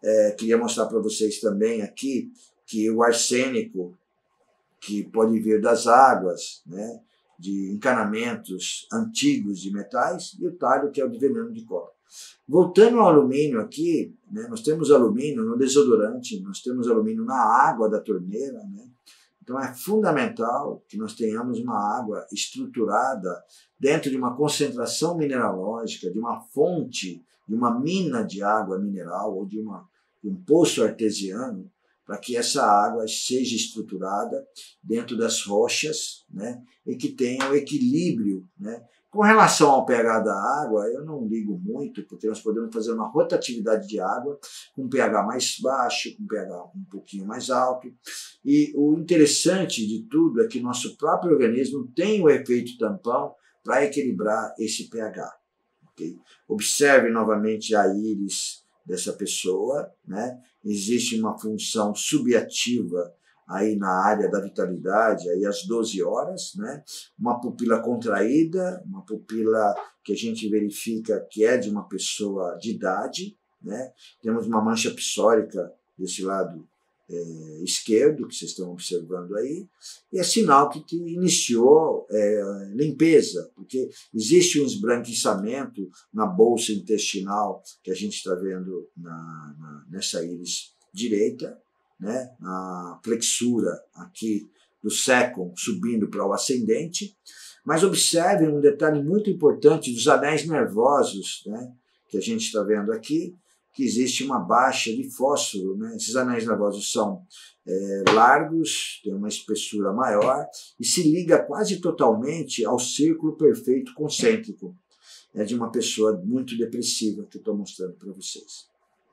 Queria mostrar para vocês também aqui que o arsênico, que pode vir das águas, né, de encanamentos antigos de metais, e o talho, que é o de veneno de cobra. Voltando ao alumínio aqui, né, nós temos alumínio no desodorante, nós temos alumínio na água da torneira, né? Então é fundamental que nós tenhamos uma água estruturada dentro de uma concentração mineralógica, de uma fonte, de uma mina de água mineral ou de um poço artesiano, para que essa água seja estruturada dentro das rochas, né, e que tenha o equilíbrio, né. Com relação ao pH da água, eu não ligo muito, porque nós podemos fazer uma rotatividade de água com pH mais baixo, com pH um pouquinho mais alto. E o interessante de tudo é que nosso próprio organismo tem o efeito tampão para equilibrar esse pH. Okay? Observe novamente a íris dessa pessoa, né? Existe uma função subativa aí na área da vitalidade, aí às 12 horas, né? Uma pupila contraída, uma pupila que a gente verifica que é de uma pessoa de idade, né? Temos uma mancha psórica desse lado esquerdo, que vocês estão observando aí, e é sinal que iniciou limpeza, porque existe um esbranquiçamento na bolsa intestinal que a gente está vendo nessa íris direita, né, na flexura aqui do sécon subindo para o ascendente, mas observem um detalhe muito importante dos anéis nervosos, né, que a gente está vendo aqui, que existe uma baixa de fósforo, né? Esses anéis nervosos são largos, têm uma espessura maior e se liga quase totalmente ao círculo perfeito concêntrico. É de uma pessoa muito depressiva que eu estou mostrando para vocês.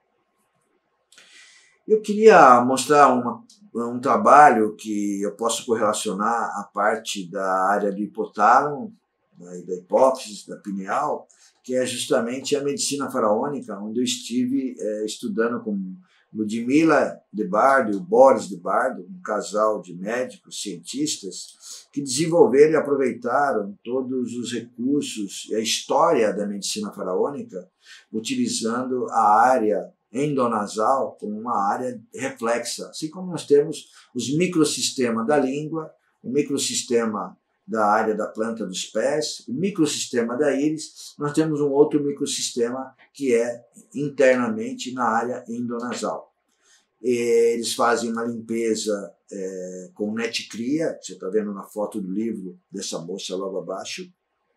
Eu queria mostrar um trabalho que eu posso correlacionar a parte da área do hipotálamo, da hipófise, da pineal, que é justamente a medicina faraônica, onde eu estive estudando com Ludmila de Bardo e o Boris de Bardo, um casal de médicos, cientistas, que desenvolveram e aproveitaram todos os recursos e a história da medicina faraônica, utilizando a área endonasal como uma área reflexa, assim como nós temos os microsistemas da língua, o microsistema da área da planta dos pés, o microsistema da íris, nós temos um outro microsistema que é internamente na área endonasal. Eles fazem uma limpeza com neticria, você está vendo na foto do livro dessa moça logo abaixo,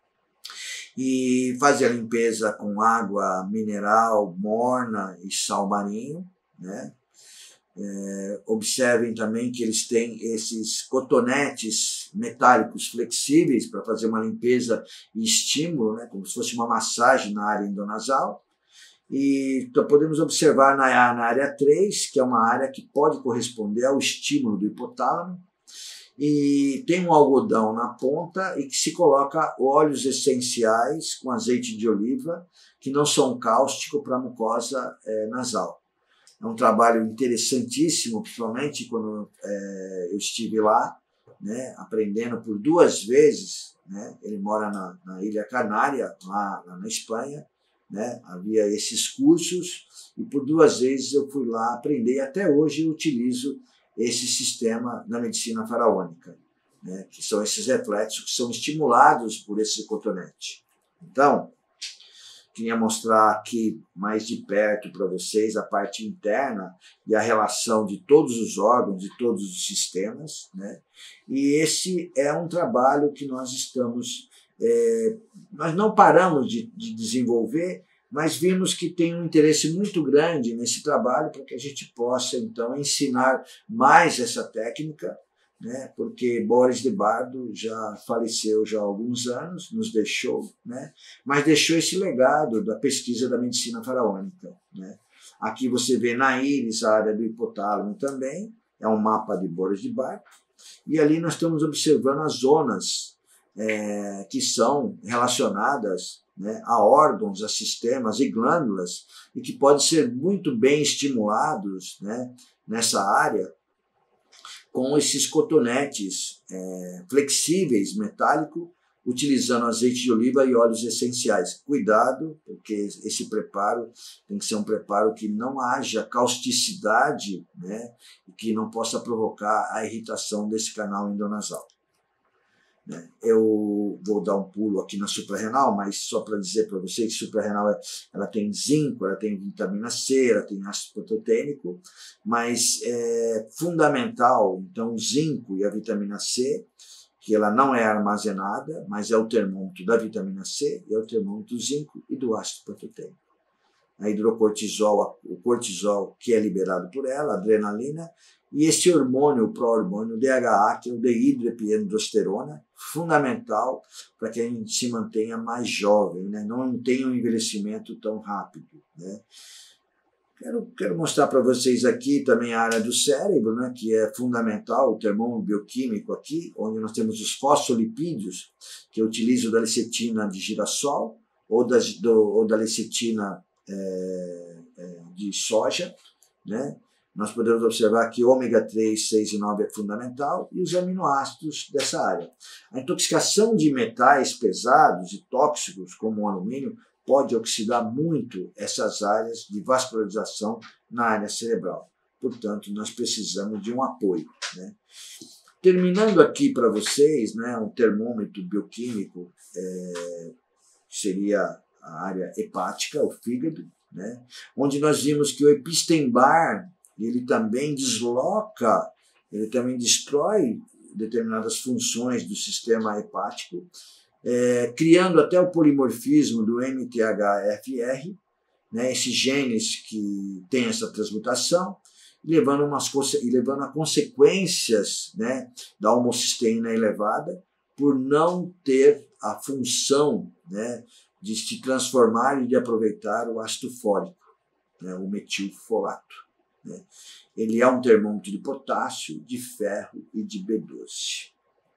e fazem a limpeza com água mineral morna e sal marinho, né? Observem também que eles têm esses cotonetes metálicos flexíveis para fazer uma limpeza e estímulo, né, como se fosse uma massagem na área endonasal. E então, podemos observar na área 3, que é uma área que pode corresponder ao estímulo do hipotálamo, e tem um algodão na ponta e que se coloca óleos essenciais com azeite de oliva, que não são cáusticos para a mucosa nasal. É um trabalho interessantíssimo, principalmente quando eu estive lá, né, aprendendo por 2 vezes. Né, ele mora na Ilha Canária, lá na Espanha. Né, havia esses cursos e por 2 vezes eu fui lá aprender. Até hoje eu utilizo esse sistema na medicina faraônica, né, que são esses reflexos que são estimulados por esse cotonete. Então, queria mostrar aqui mais de perto para vocês a parte interna e a relação de todos os órgãos, de todos os sistemas, né? E esse é um trabalho que nós estamos, nós não paramos de desenvolver, mas vimos que tem um interesse muito grande nesse trabalho para que a gente possa, então, ensinar mais essa técnica, né? Porque Boris de Bardo já faleceu já há alguns anos, nos deixou, né? Mas deixou esse legado da pesquisa da medicina faraônica. Né? Aqui você vê na íris a área do hipotálamo também, é um mapa de Boris de Bardo, e ali nós estamos observando as zonas que são relacionadas, né, a órgãos, a sistemas e glândulas, e que podem ser muito bem estimulados, né, nessa área, com esses cotonetes flexíveis, metálicos, utilizando azeite de oliva e óleos essenciais. Cuidado, porque esse preparo tem que ser um preparo que não haja causticidade, né, e que não possa provocar a irritação desse canal endonasal. Eu vou dar um pulo aqui na suprarrenal, mas só para dizer para vocês que suprarrenal ela tem zinco, ela tem vitamina C, ela tem ácido proteínico, mas é fundamental, então, o zinco e a vitamina C, que ela não é armazenada, mas é o termômetro da vitamina C, e é o termômetro do zinco e do ácido proteínico. A hidrocortisol, o cortisol que é liberado por ela, a adrenalina, e esse hormônio, o pró-hormônio, o DHA, que é o dehidroepiandrosterona, fundamental para que a gente se mantenha mais jovem, né? Não tenha um envelhecimento tão rápido, né? Quero mostrar para vocês aqui também a área do cérebro, né, que é fundamental, o termômetro bioquímico aqui, onde nós temos os fosfolipídios, que eu utilizo da lecitina de girassol ou da lecitina de soja, né? Nós podemos observar que ômega 3, 6 e 9 é fundamental e os aminoácidos dessa área. A intoxicação de metais pesados e tóxicos, como o alumínio, pode oxidar muito essas áreas de vascularização na área cerebral. Portanto, nós precisamos de um apoio, né? Terminando aqui para vocês, né, um termômetro bioquímico, que seria a área hepática, o fígado, né, onde nós vimos que o Epstein-Barr ele também desloca, ele também destrói determinadas funções do sistema hepático, criando até o polimorfismo do MTHFR, né, esses genes que têm essa transmutação, levando a consequências, né, da homocisteína elevada, por não ter a função, né, de se transformar e de aproveitar o ácido fólico, né, o metilfolato. Né. Ele é um termômetro de potássio, de ferro e de B12.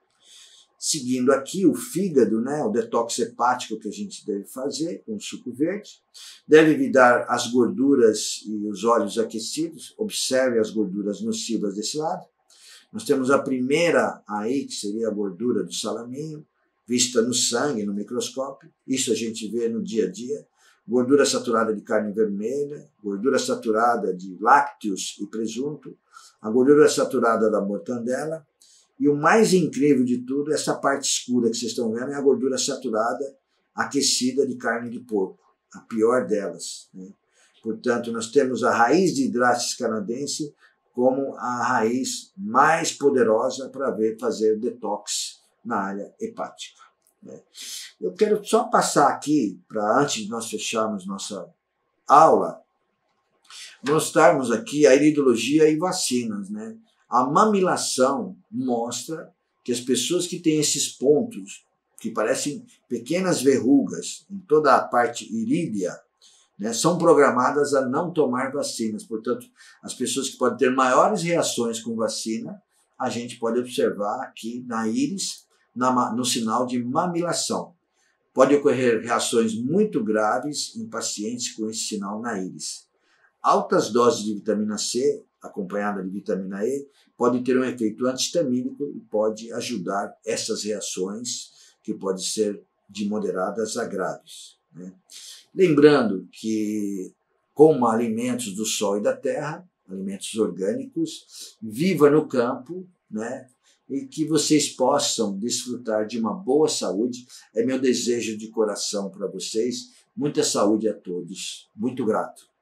Seguindo aqui o fígado, né, o detox hepático que a gente deve fazer com o suco verde, deve evitar as gorduras e os óleos aquecidos, observe as gorduras nocivas desse lado. Nós temos a primeira aí, que seria a gordura do salaminho, vista no sangue, no microscópio, isso a gente vê no dia a dia. Gordura saturada de carne vermelha, gordura saturada de lácteos e presunto, a gordura saturada da mortandela, e o mais incrível de tudo, essa parte escura que vocês estão vendo, é a gordura saturada aquecida de carne de porco, a pior delas, né? Portanto, nós temos a raiz de hidrates canadense como a raiz mais poderosa para fazer detox na área hepática, né? Eu quero só passar aqui, antes de nós fecharmos nossa aula, mostrarmos aqui a iridologia e vacinas, né? A mamilação mostra que as pessoas que têm esses pontos, que parecem pequenas verrugas em toda a parte irídea, né, são programadas a não tomar vacinas. Portanto, as pessoas que podem ter maiores reações com vacina, a gente pode observar aqui na íris, no sinal de mamilação. Pode ocorrer reações muito graves em pacientes com esse sinal na íris. Altas doses de vitamina C, acompanhada de vitamina E, pode ter um efeito antihistamínico e pode ajudar essas reações, que podem ser de moderadas a graves, né? Lembrando que, como alimentos do sol e da terra, alimentos orgânicos, viva no campo, né? E que vocês possam desfrutar de uma boa saúde. É meu desejo de coração para vocês. Muita saúde a todos. Muito grato.